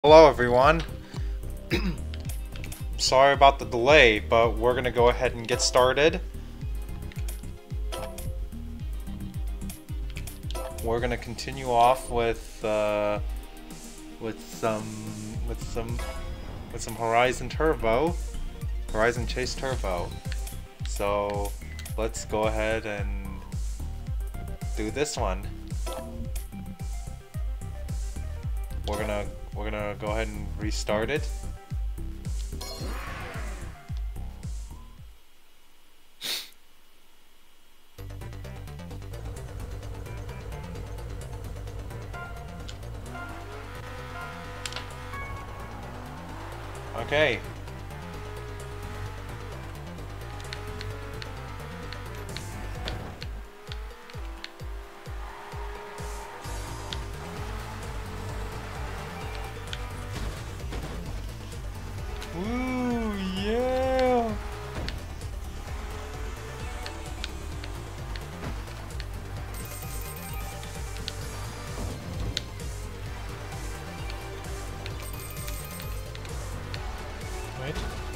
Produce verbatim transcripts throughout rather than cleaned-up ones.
Hello everyone. Sorry about the delay, but we're gonna go ahead and get started. We're gonna continue off with uh, with some with some with some Horizon Turbo, Horizon Chase Turbo. So let's go ahead and do this one. We're gonna we're gonna go ahead and restart it. Okay. Woo, yeah. Right.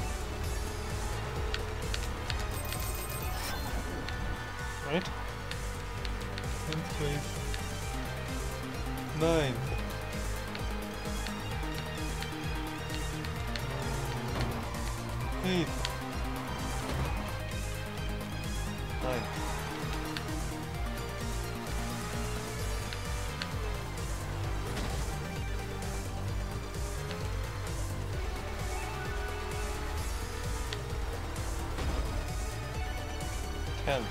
Right. Tenth place. Ninth. Eighth. Ninth. Tenth.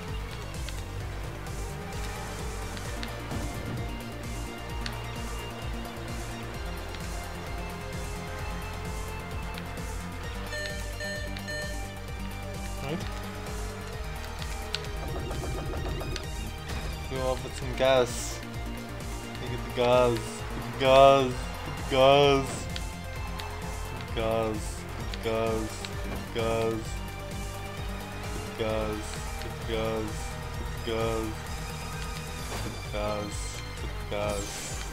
Right. Go up with some gas. Look at the gas. The gas. The gas. The gas. The gas. The gas. The gas. The gas. The gas. The gas. The gas.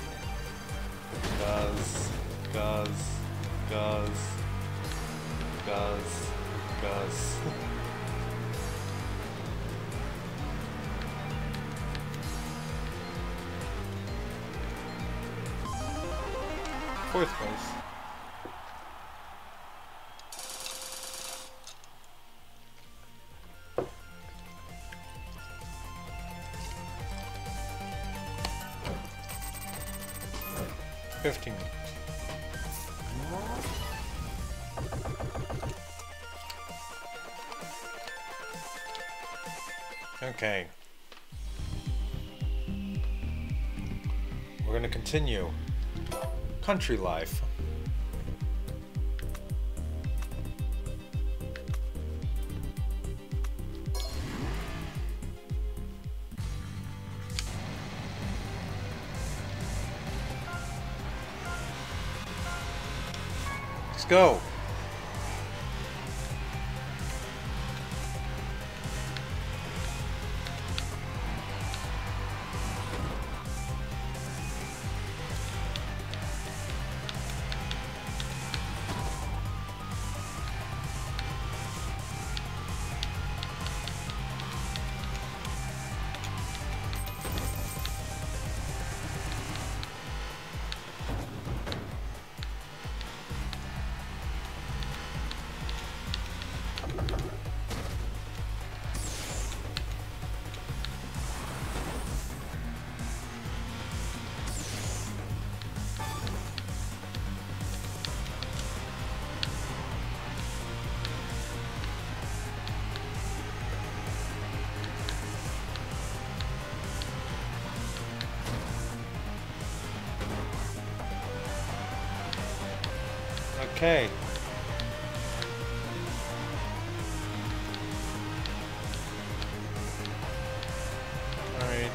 Gas. Gas. Gas. Gas. Gas. Fourth place. Fifteen. Okay. We're gonna continue. Country life. Let's go. Okay. All right.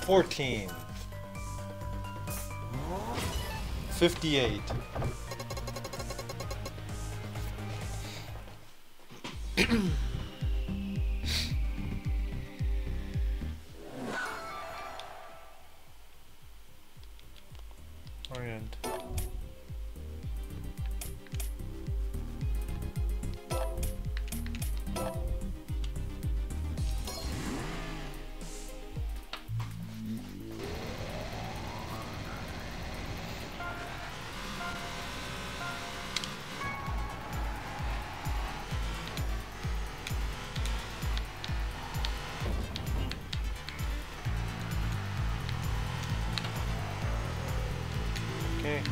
fourteen. fifty-eight. Orient. Okay.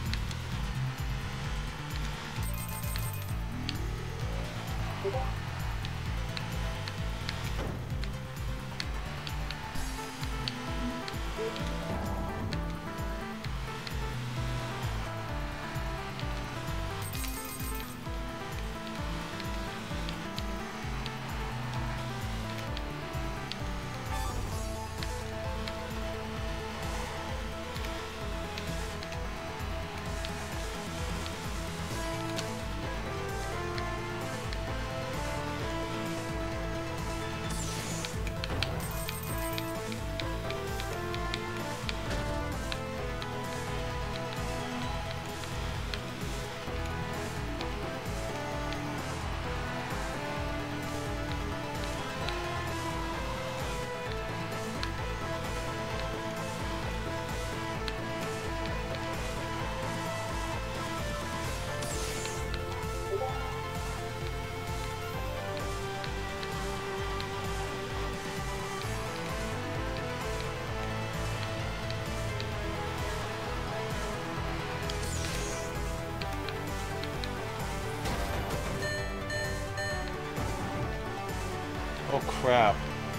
Oh crap.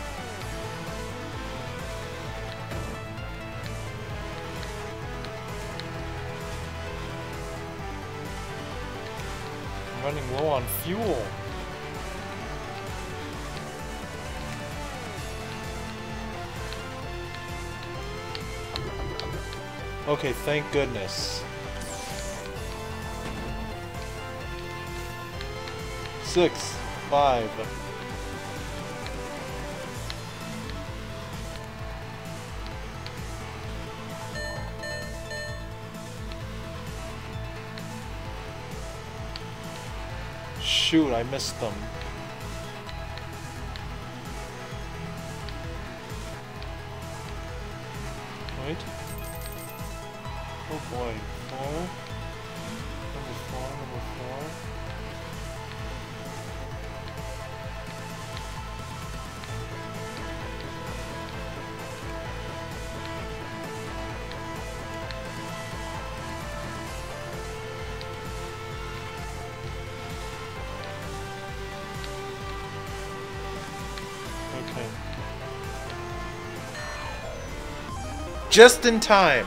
I'm running low on fuel. Okay, thank goodness. Six, five. Shoot, I missed them. Wait. Oh boy. Four. Number four, number four. Okay. Just in time.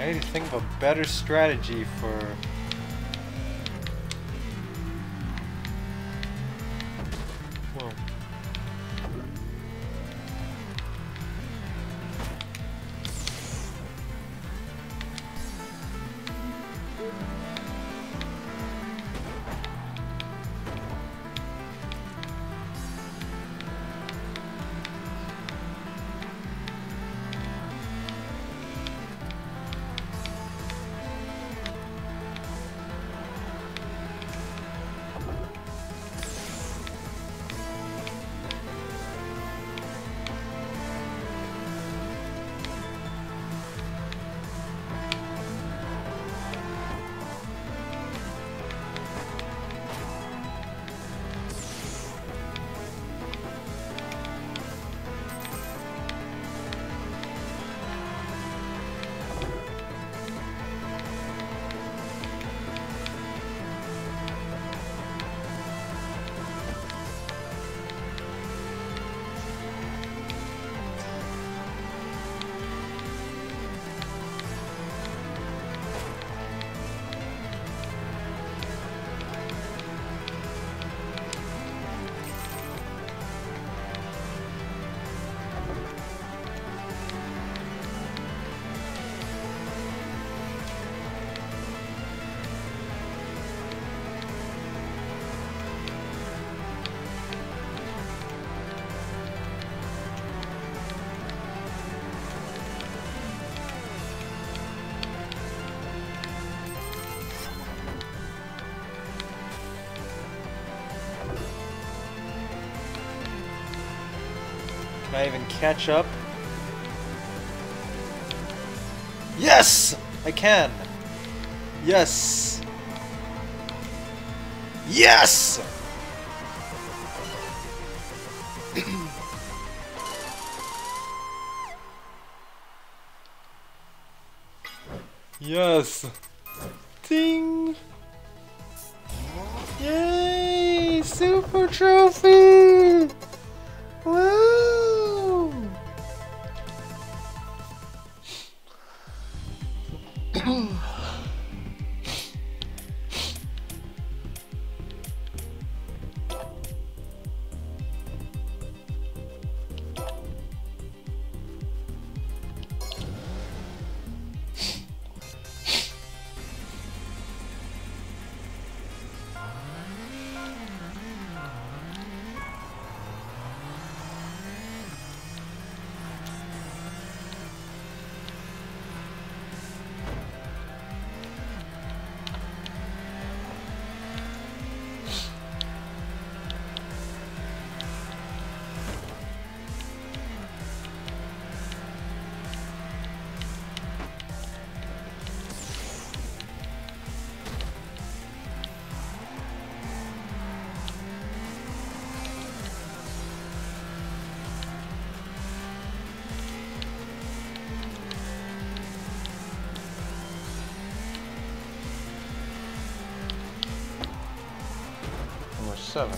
I need to think of a better strategy for... Whoa. Can I even catch up? Yes! I can! Yes! Yes! Yes! Ding! Yay! Super trophy! Woo! Seven.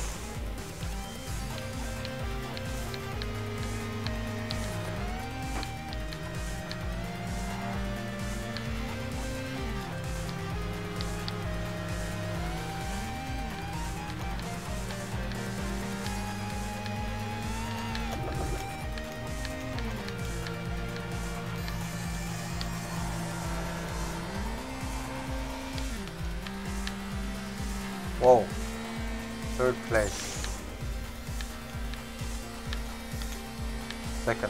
Whoa. Third place. Second.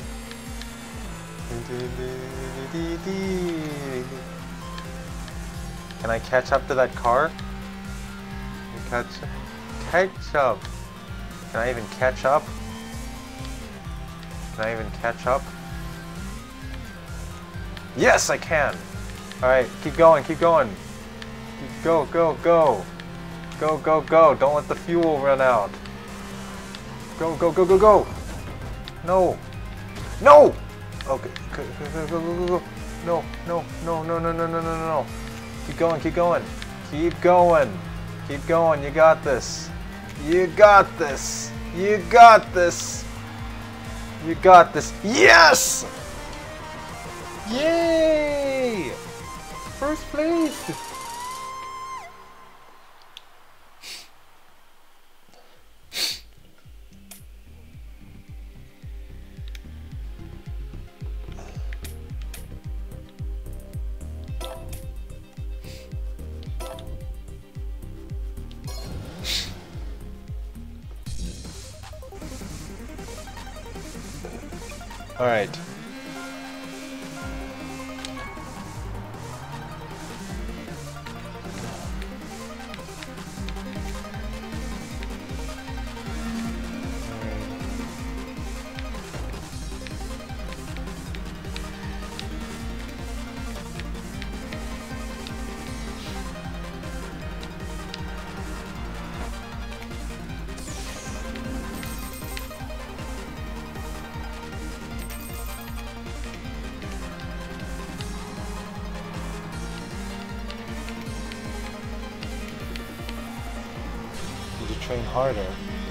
Can I catch up to that car? Catch, catch up. Can I even catch up? Can I even catch up? Yes, I can! Alright, keep going, keep going. Keep, go, go, go. Go, go, go. Don't let the fuel run out. Go, go, go, go, go. No. No! Okay. Go, go, go, go, go, go. No, no, no, no, no, no, no, no, no. Keep going, keep going. Keep going. Keep going. You got this. You got this. You got this. You got this. Yes! Yay! First place! All right. Train harder.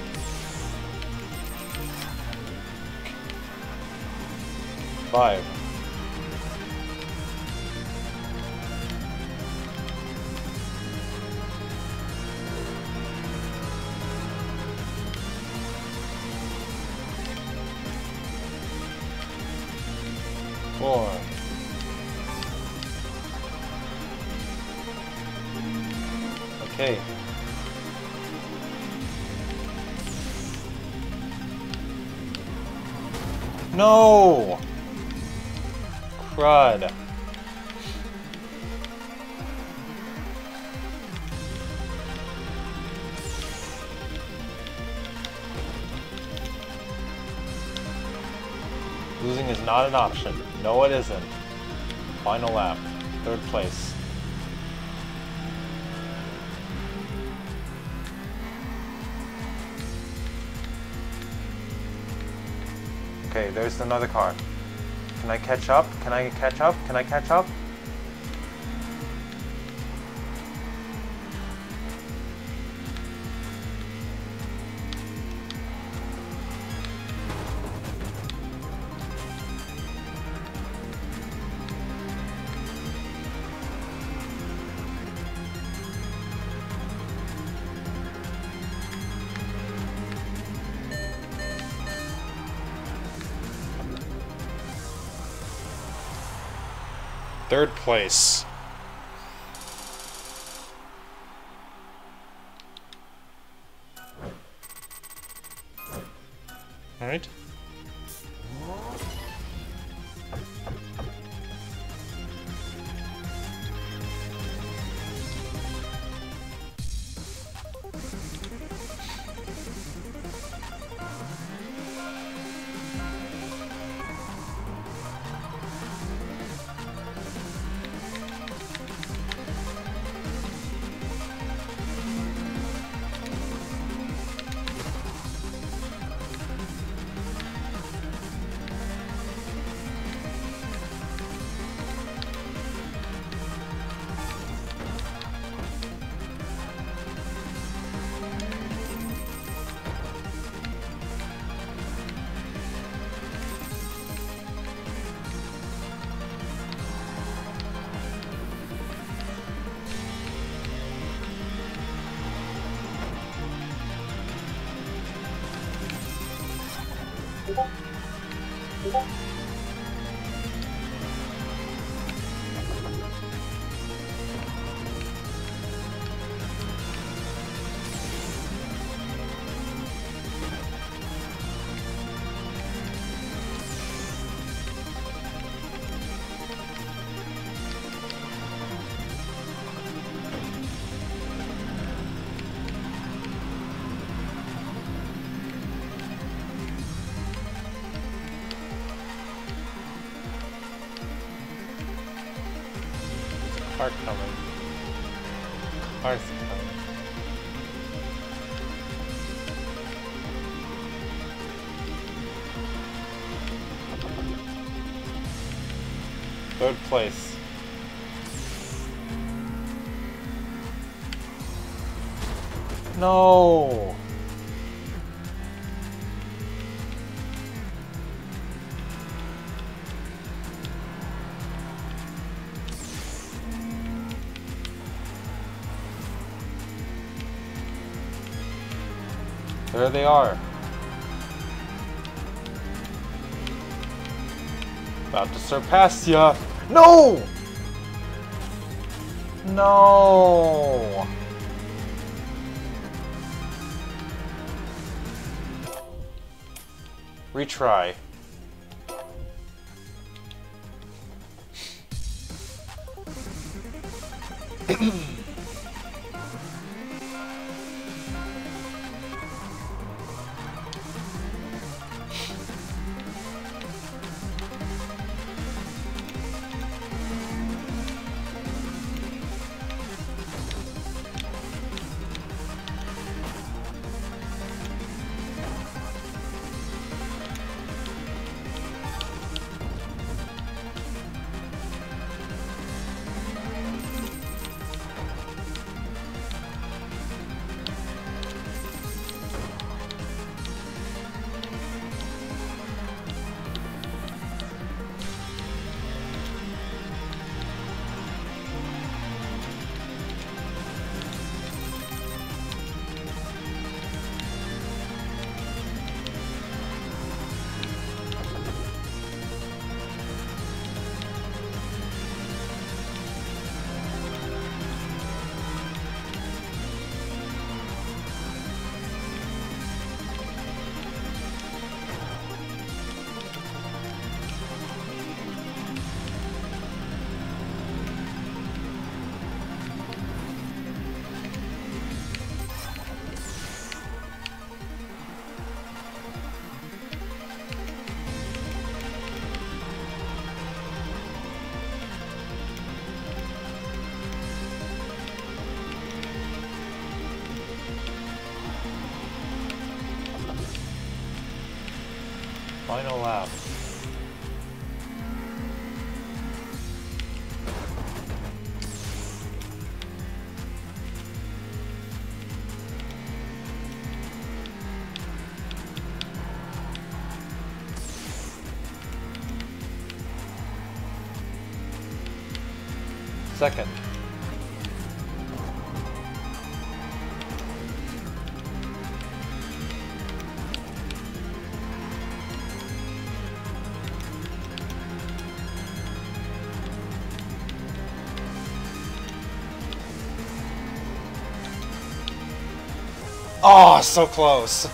Five. Four. Okay. No! Crud. Losing is not an option. No, it isn't. Final lap. Third place. Okay, there's another car. Can I catch up? Can I catch up? Can I catch up? Third place. All right. Car coming. Car's coming. Third place. No! There they are. About to surpass ya. No! No! Retry. Final lap. Second. Oh, so close.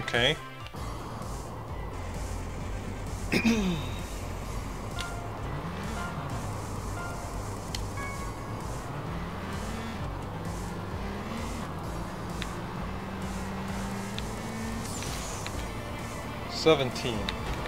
Okay. Seventeen.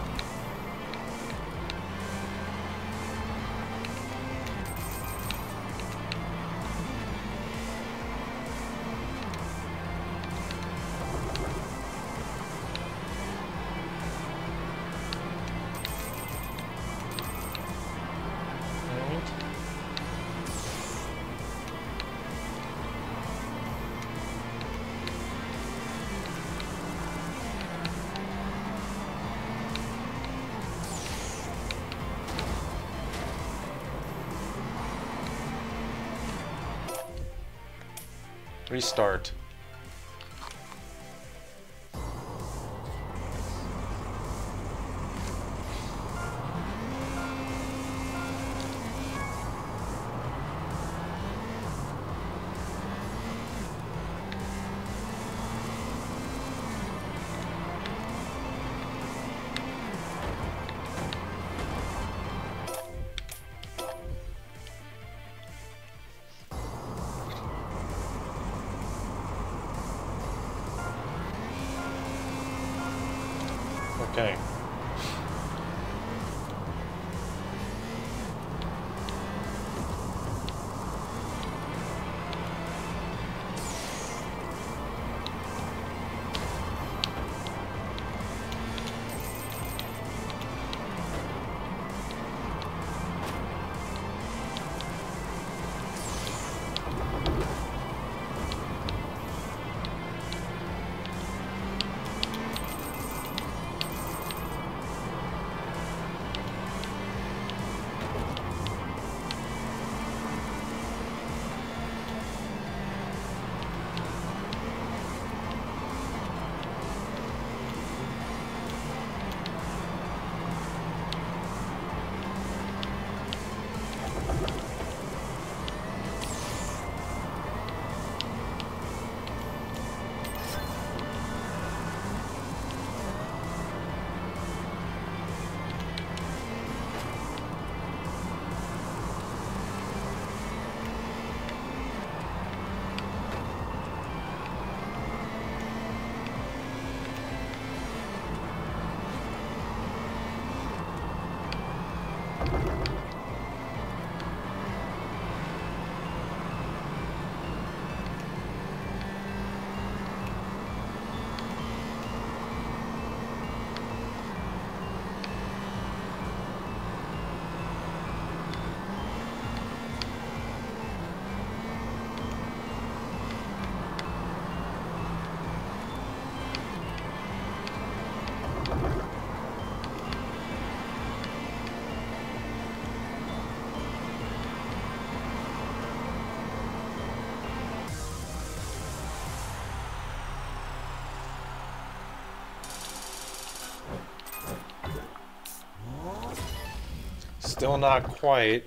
Restart. Okay. Still not quite.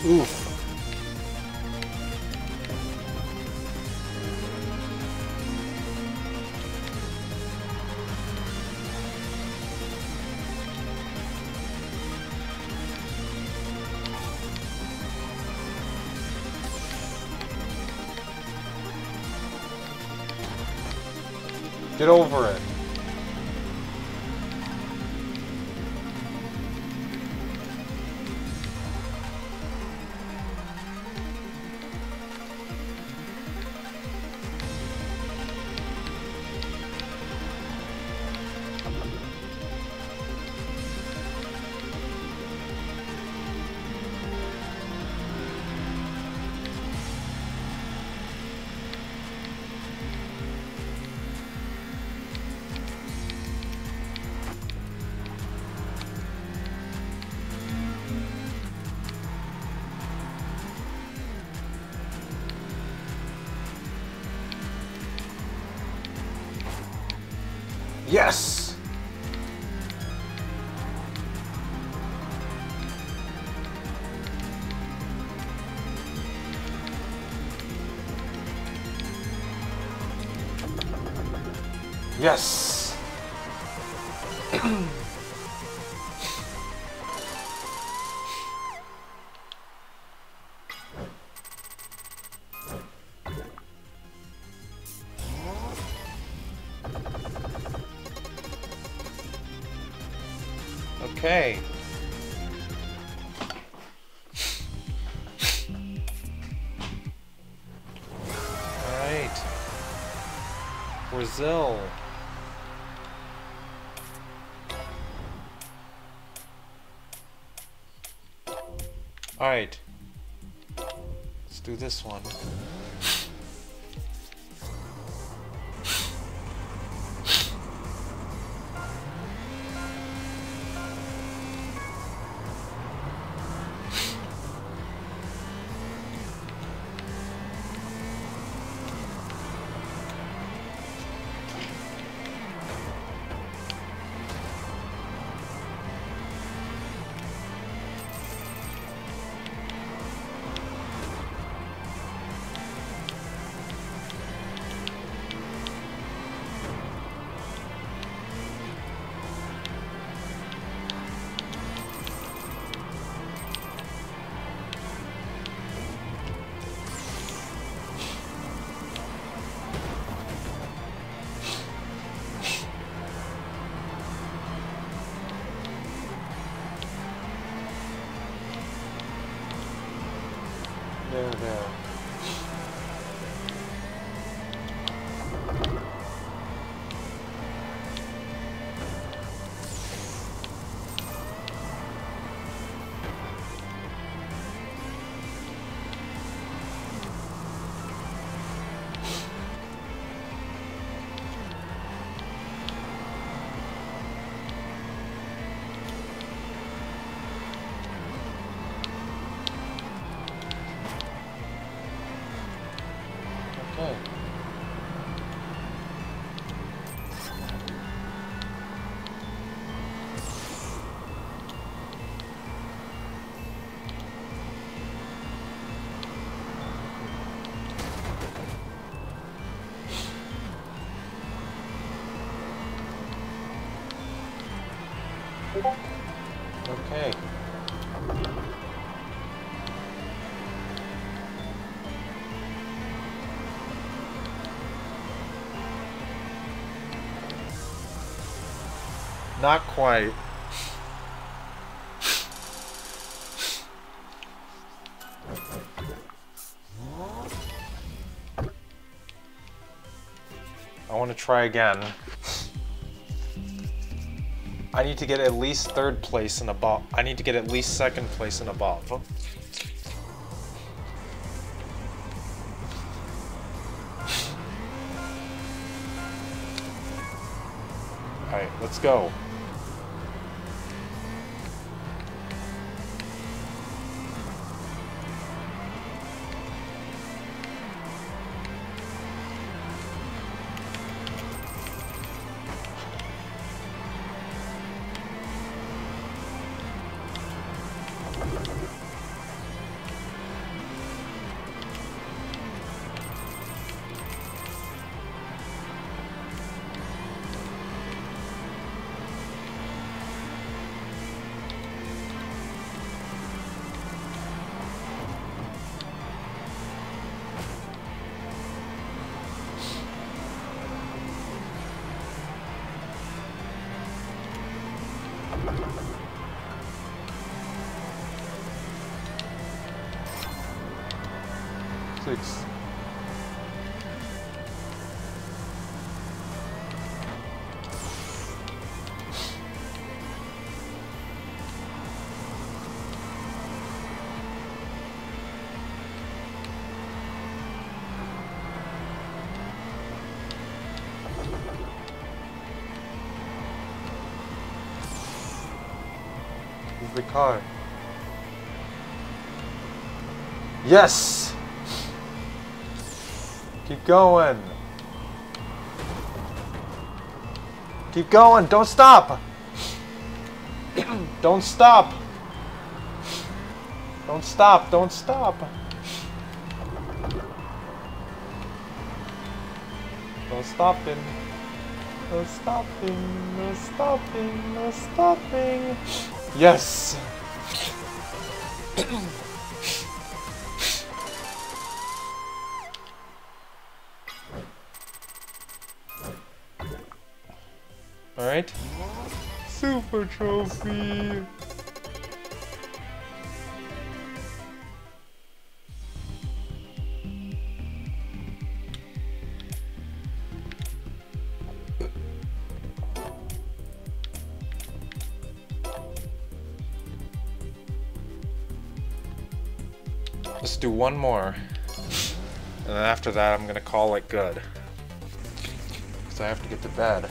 Oof. Get over it. Yes! Yes! Okay. Alright. Brazil. Alright. Let's do this one. There, there. Okay. Okay. Not quite. I want to try again. I need to get at least third place in a ball. I need to get at least second place in a ball. Alright, let's go. Six. This is the car. Yes! Keep going. Keep going. Don't stop. Don't stop. Don't stop. Don't stop. No stopping. No stopping. No stopping. No stopping. Yes. All right. Super trophy. Let's do one more. And then after that, I'm gonna call it good. Because I have to get to bed.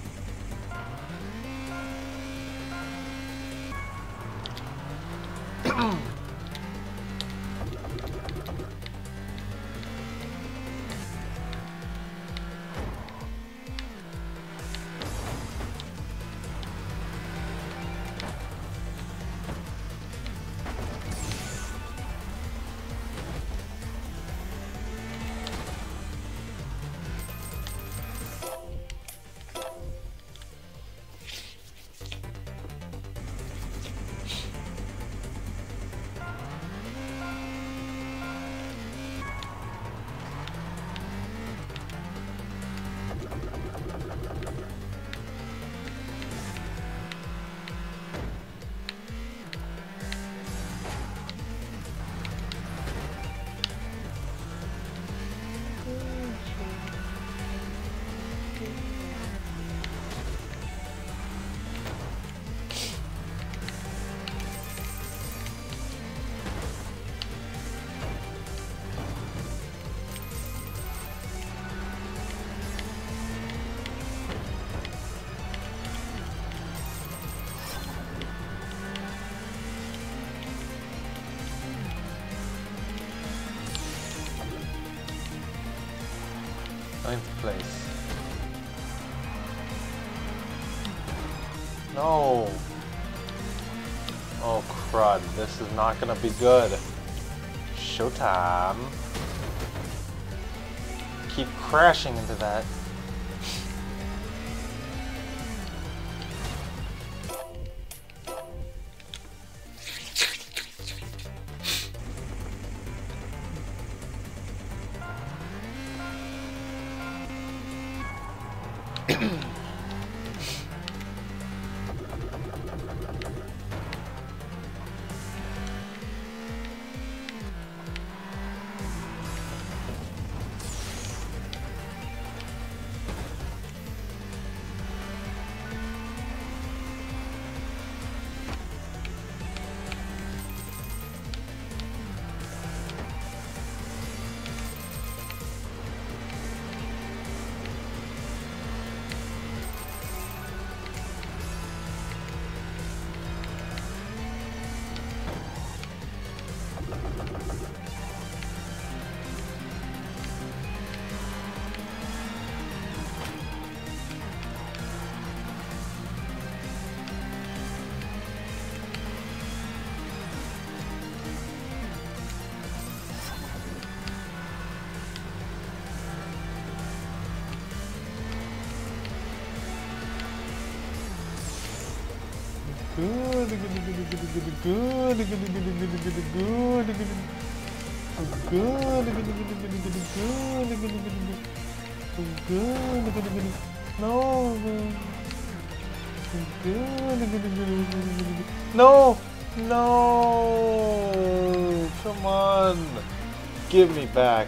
Ninth place. No. Oh crud, this is not gonna be good. Showtime. Keep crashing into that. Good, good, good, good, good, good, good, good, good, good, good, good, good, good, good, good, no. No! No! Come on! Give me back.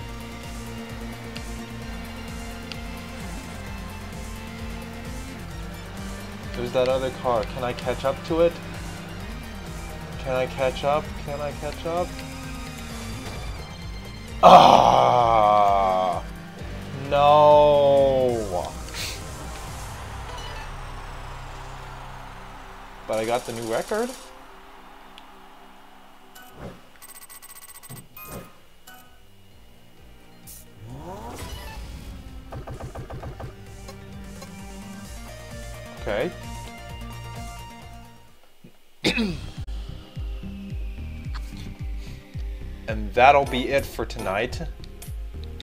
There's that other car. Can I catch up to it? Can I catch up? Can I catch up? Ah! No! But I got the new record. Okay. And that'll be it for tonight.